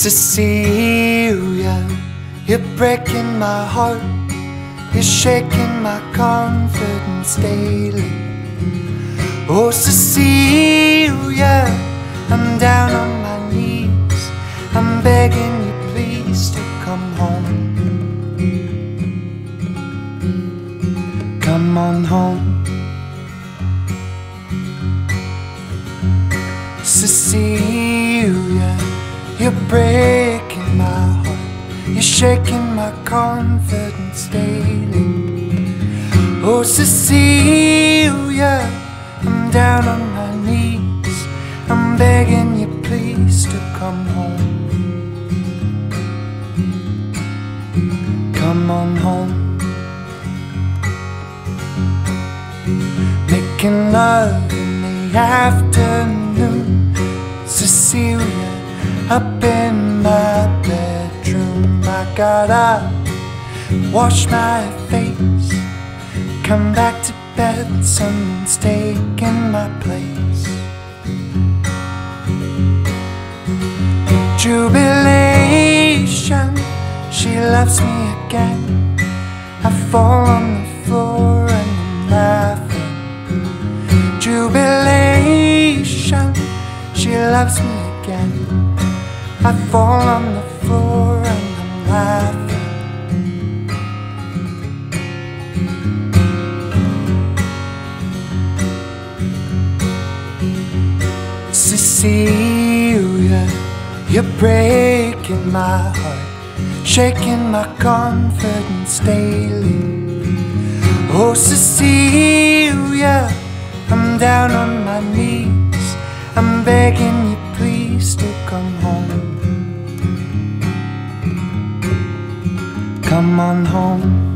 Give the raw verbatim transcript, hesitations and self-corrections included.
Cecilia, you're breaking my heart. You're shaking my confidence daily. Oh, Cecilia, I'm down on my knees. I'm begging you please to come home. Come on home. Cecilia, you're breaking my heart. You're shaking my confidence daily. Oh, Cecilia, I'm down on my knees. I'm begging you please to come home. Come on home. Making love in the afternoon, Cecilia, up in my bedroom. I got up, wash my face, come back to bed. Someone's taken my place. Jubilation, she loves me again. I fall on the floor and I'm laughing. Jubilation, she loves me again. I fall on the floor and I'm laughing. Cecilia, you're breaking my heart, shaking my confidence daily. Oh, Cecilia, I'm down on my knees. I'm begging you please to come home. Come on home.